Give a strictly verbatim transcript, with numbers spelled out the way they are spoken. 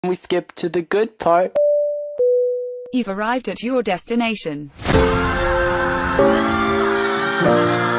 We skip to the good part. You've arrived at your destination.